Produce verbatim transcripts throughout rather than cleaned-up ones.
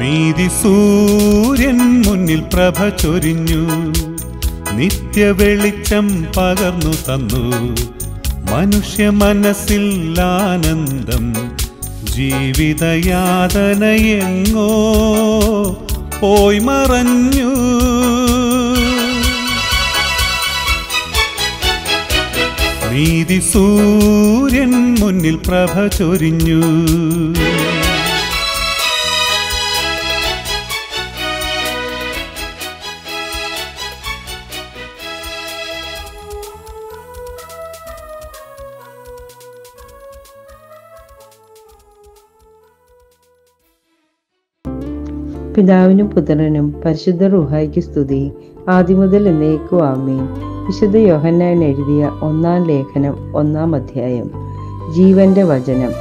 നീതി സൂര്യൻ മുന്നിൽ പ്രഭ ചൊരിഞ്ഞു, നിത്യ വെളിച്ചം പകർന്നു തന്നു. മനുഷ്യ മനസ്സിൽ ആനന്ദം, ജീവിതയാതനയെങ്ങോ പോയി മറഞ്ഞു. നീതി സൂര്യൻ മുന്നിൽ പ്രഭ ചൊരിഞ്ഞു. പിതാവിനും പുത്രനും പരിശുദ്ധ റൂഹായ്ക്ക് സ്തുതി, ആദിമുതൽ എന്നേക്കും ആമേൻ. വിശുദ്ധ യോഹന്നാൻ എഴുതിയ ഒന്നാം ലേഖനം ഒന്നാം അധ്യായം. ജീവന്റെ വചനം.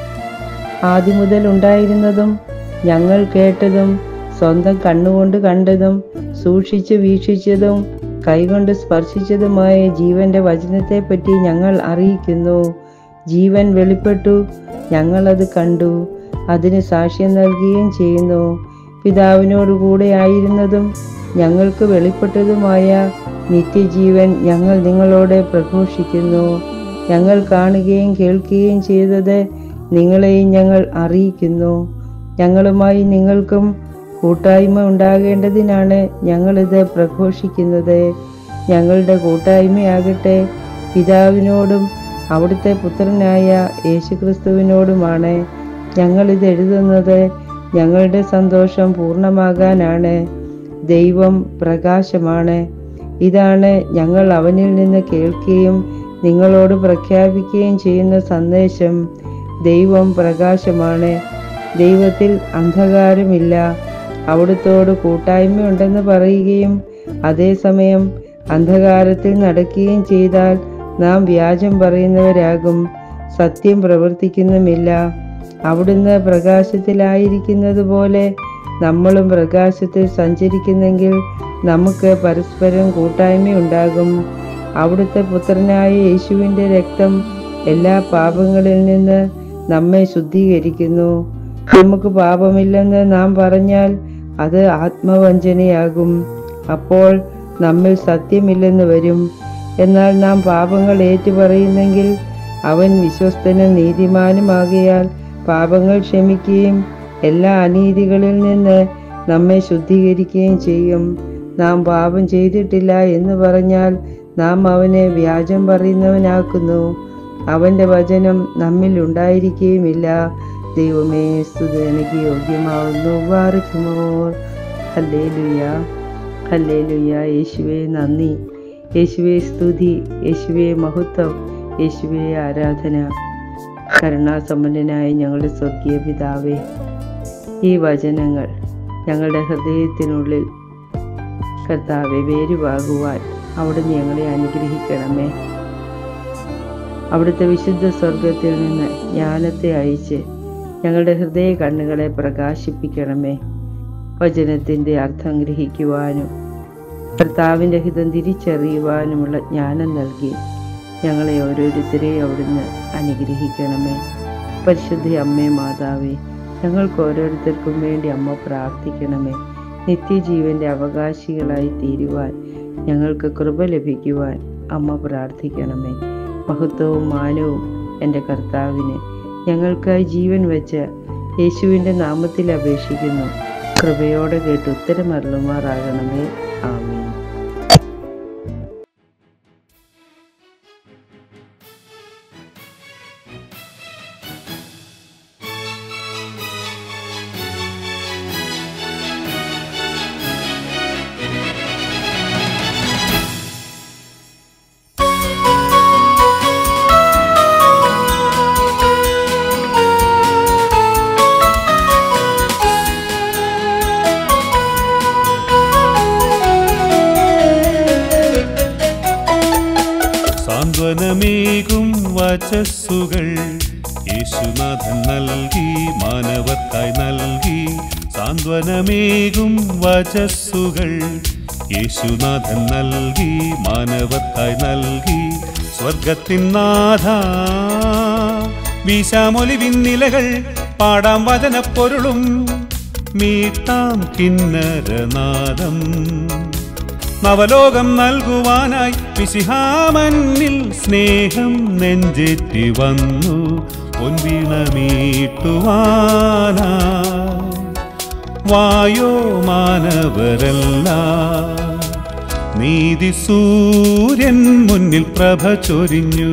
ആദിമുതൽ ഉണ്ടായിരുന്നതും ഞങ്ങൾ കേട്ടതും സ്വന്തം കണ്ണുകൊണ്ട് കണ്ടതും സൂക്ഷിച്ചു വീക്ഷിച്ചതും കൈകൊണ്ട് സ്പർശിച്ചതുമായ ജീവന്റെ വചനത്തെപ്പറ്റി ഞങ്ങൾ അറിയിക്കുന്നു. ജീവൻ വെളിപ്പെട്ടു, ഞങ്ങളത് കണ്ടു, അതിന് സാക്ഷ്യം നൽകുകയും ചെയ്യുന്നു. പിതാവിനോട് കൂടെ ആയിരുന്നതും ഞങ്ങൾക്ക് വെളിപ്പെട്ടതുമായ നിത്യജീവൻ ഞങ്ങൾ നിങ്ങളോട് പ്രഘോഷിക്കുന്നു. ഞങ്ങൾ കാണുകയും കേൾക്കുകയും ചെയ്തത് നിങ്ങളെയും ഞങ്ങൾ അറിയിക്കുന്നു. ഞങ്ങളുമായി നിങ്ങൾക്കും കൂട്ടായ്മ ഉണ്ടാകേണ്ടതിനാണ് ഞങ്ങളിത് പ്രഘോഷിക്കുന്നത്. ഞങ്ങളുടെ കൂട്ടായ്മയാകട്ടെ പിതാവിനോടും അവിടുത്തെ പുത്രനായ യേശുക്രിസ്തുവിനോടുമാണ്. ഞങ്ങളിത് എഴുതുന്നത് ഞങ്ങളുടെ സന്തോഷം പൂർണ്ണമാകാനാണ്. ദൈവം പ്രകാശമാണ്. ഇതാണ് ഞങ്ങൾ അവനിൽ നിന്ന് കേൾക്കുകയും നിങ്ങളോട് പ്രഖ്യാപിക്കുകയും ചെയ്യുന്ന സന്ദേശം. ദൈവം പ്രകാശമാണ്, ദൈവത്തിൽ അന്ധകാരമില്ല. അവിടുത്തോട് കൂട്ടായ്മയുണ്ടെന്ന് പറയുകയും അതേസമയം അന്ധകാരത്തിൽ നടക്കുകയും ചെയ്താൽ നാം വ്യാജം പറയുന്നവരാകും, സത്യം പ്രവർത്തിക്കുന്നുമില്ല. അവിടുന്ന് പ്രകാശത്തിലായിരിക്കുന്നത് പോലെ നമ്മളും പ്രകാശത്തിൽ സഞ്ചരിക്കുന്നെങ്കിൽ നമുക്ക് പരസ്പരം കൂട്ടായ്മയുണ്ടാകും. അവിടുത്തെ പുത്രനായ യേശുവിൻ്റെ രക്തം എല്ലാ പാപങ്ങളിൽ നിന്ന് നമ്മെ ശുദ്ധീകരിക്കുന്നു. നമുക്ക് പാപമില്ലെന്ന് നാം പറഞ്ഞാൽ അത് ആത്മവഞ്ചനയാകും. അപ്പോൾ നമ്മിൽ സത്യമില്ലെന്ന് വരും. എന്നാൽ നാം പാപങ്ങൾ ഏറ്റുപറയുന്നെങ്കിൽ അവൻ വിശ്വസ്തനും നീതിമാനുമാകയാൽ പാപങ്ങൾ ക്ഷമിക്കുകയും എല്ലാ അനീതികളിൽ നിന്ന് നമ്മെ ശുദ്ധീകരിക്കുകയും ചെയ്യും. നാം പാപം ചെയ്തിട്ടില്ല എന്ന് പറഞ്ഞാൽ നാം അവനെ വ്യാജം പറയുന്നവനാക്കുന്നു, അവൻ്റെ വചനം നമ്മിൽ ഉണ്ടായിരിക്കുകയുമില്ല. ദൈവമേ, സ്തുതി എനിക്ക് യോഗ്യമാവുന്നു. വാറിക്കുമോർ. Hallelujah, hallelujah. യേശുവേ നന്ദി, യേശുവേ സ്തുതി, യേശുവേ മഹത്വം, യേശുവേ ആരാധന. കരുണാസമ്പന്നനായ ഞങ്ങളുടെ സ്വർഗീയ പിതാവേ, ഈ വചനങ്ങൾ ഞങ്ങളുടെ ഹൃദയത്തിനുള്ളിൽ കർത്താവെ വേരുവാകുവാൻ അവിടുന്ന് ഞങ്ങളെ അനുഗ്രഹിക്കണമേ. അവിടുത്തെ വിശുദ്ധ സ്വർഗത്തിൽ നിന്ന് ജ്ഞാനത്തെ അയച്ച് ഞങ്ങളുടെ ഹൃദയ കണ്ണുകളെ പ്രകാശിപ്പിക്കണമേ. വചനത്തിൻ്റെ അർത്ഥം ഗ്രഹിക്കുവാനും കർത്താവിൻ്റെ ഹിതം തിരിച്ചറിയുവാനുമുള്ള ജ്ഞാനം നൽകി ഞങ്ങളെ ഓരോരുത്തരെയും അവിടുന്ന് അനുഗ്രഹിക്കണമേ. പരിശുദ്ധ അമ്മേ മാതാവേ, ഞങ്ങൾക്ക് ഓരോരുത്തർക്കും വേണ്ടി അമ്മ പ്രാർത്ഥിക്കണമേ. നിത്യജീവൻ്റെ അവകാശികളായി തീരുവാൻ ഞങ്ങൾക്ക് കൃപ ലഭിക്കുവാൻ അമ്മ പ്രാർത്ഥിക്കണമേ. മഹത്വവും മാനവും എൻ്റെ കർത്താവിന് ഞങ്ങൾക്കായി ജീവൻ വെച്ച യേശുവിൻ്റെ നാമത്തിൽ അപേക്ഷിക്കുന്നു. കൃപയോടെ കേട്ട് ഉത്തരമരുളുമാറാകണമേ. ആമേൻ. സാന്ത്വനമേകും വചസ്സുകൾ യേശുനാഥൻ നൽകി, മാനവർക്കായി നൽകി. സാന്ത്വനമേകും വചസ്സുകൾ യേശുനാഥൻ നൽകി, മാനവർക്കായി നൽകി. സ്വർഗത്തിൻ നാഥ വീശാമൊലിവിൻ നിലകൾ പാടാം വചനപ്പൊരുളും, മീട്ടാം കിന്നരനാദം. നവലോകം നൽകുവാനായി മിശിഹാമന്നിൽ സ്നേഹം നെഞ്ചേറ്റി വന്നു പൊൻവീണമീട്ടുവാനായി. വായോ മാനവരെല്ലാം, നീതി സൂര്യൻ മുന്നിൽ പ്രഭ ചൊരിഞ്ഞു.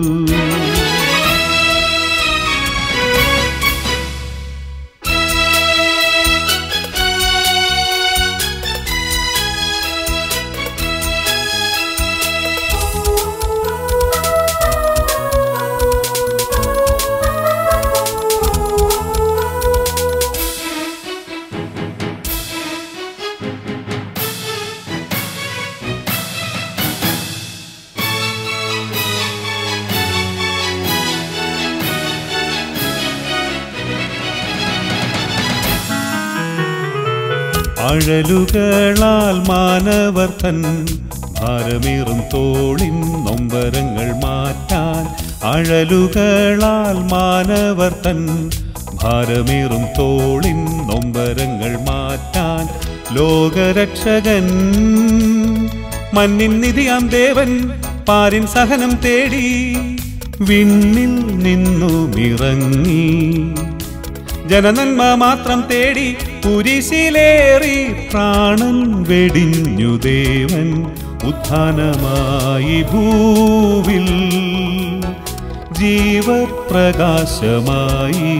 അഴലുകളാൽ മാനവർ തൻ ഭാരമേറും തോളിൻ നൊമ്പരങ്ങൾ മാറ്റാൻ. അഴലുകളാൽ മാനവർ തൻ ഭാരമേറും തോളിൻ നൊമ്പരങ്ങൾ മാറ്റാൻ. ലോകരക്ഷകൻ മന്നിൻ നിധിയാം ദേവൻ പാരിൻ സഹനം തേടി വിണ്ണിൽ നിന്നുമിറങ്ങി. ജനനന്മ മാത്രം തേടി കുരിശിലേറി പ്രാണൻ വെടിഞ്ഞു ദേവൻ. ഉത്ഥാനമായി ഭൂവിൽ ജീവപ്രകാശമായി.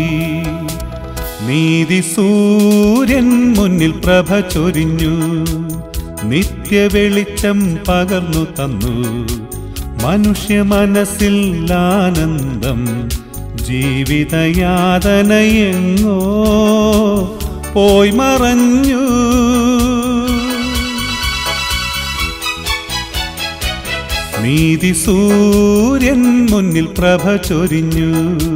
നീതി സൂര്യൻ മുന്നിൽ പ്രഭ ചൊരിഞ്ഞു. നിത്യവെളിച്ചം പകർന്നു തന്നു മനുഷ്യ മനസ്സിൽ ആനന്ദം. ജീവിതയാതനയെങ്ങോ പോയി മറഞ്ഞു. നീതി സൂര്യൻ മുന്നിൽ പ്രഭ ചൊരിഞ്ഞു.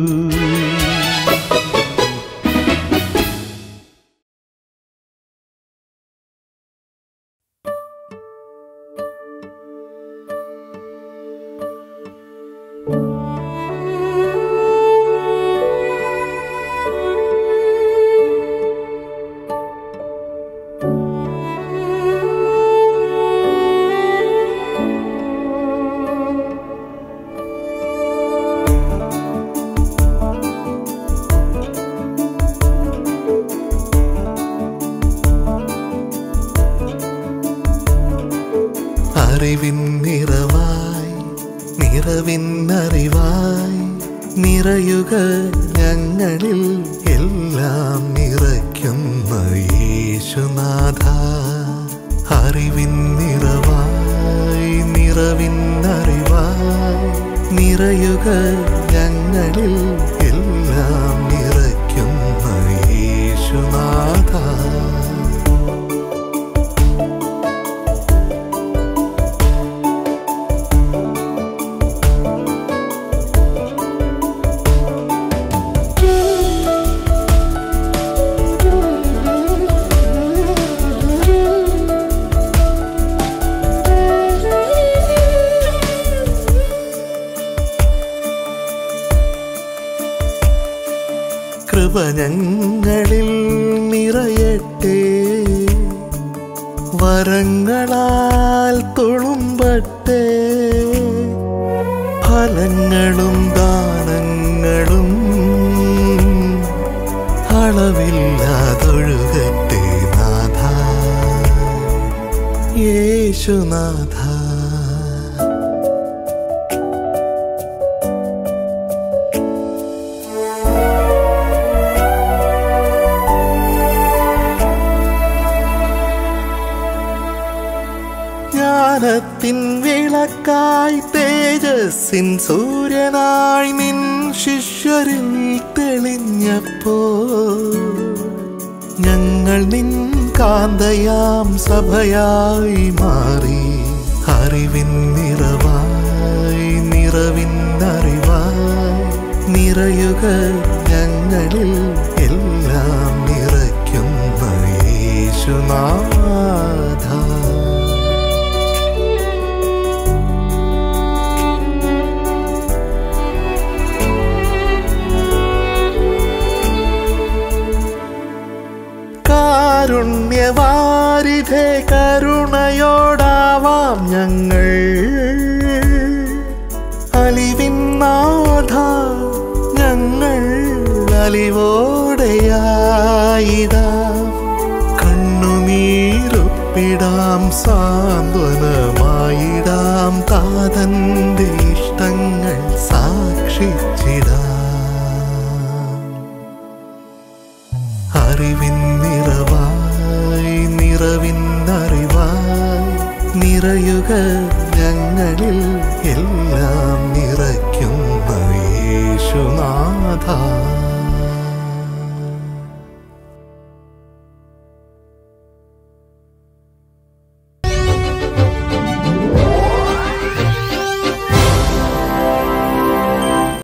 അറിവിൻ നിറവായി നിറവിന്നറിവായി നിറയുക ഞങ്ങളിൽ എല്ലാം നിറയ്ക്കുന്ന യേശുനാഥ. അറിവിൻ നിറവായി നിറവിന്നറിവായി നിറയുക ഞങ്ങളിൽ എല്ലാം നിറയ്ക്കുന്ന യേശുനാഥ. കൃപ ഞങ്ങളിൽ നിറയട്ടെ, വരങ്ങളാൽ തുളുമ്പട്ടെ, ഫലങ്ങളും ദാനങ്ങളും അളവില്ലാതൊഴുകട്ടെ നാഥ യേശുനാഥ. ജ്ഞാനത്തിൻ വിളക്കായി തേജസ്സിൻ സൂര്യനായി നിൻ ശിഷ്യരിൽ തെളിഞ്ഞപ്പോ ഞങ്ങൾ നിൻ കാന്തയാം സഭയായി മാറി. അറിവിൻ നിറവായി നിറവിന്നറിവായി നിറയുക ഞങ്ങളിൽ എല്ലാം നിറയ്ക്കുന്ന യേശുനാഥ. കാരുണ്യവാരിധേ കരുണയോടാവാം ഞങ്ങൾ അലിവിന്നാഥ ഞങ്ങൾ അലിവോടെയായിടാ കണ്ണുനീരൊപ്പിടാം സാന്ത്വനമായിടാം താതന്റെ ഇഷ്ടങ്ങൾ സാക്ഷിച്ചിടാം അറിവിൻ നിറവായി നിറവിന്നറിവായി നിറയുക ഞങ്ങളിൽ എല്ലാം നിറയ്ക്കുന്ന യേശുനാഥ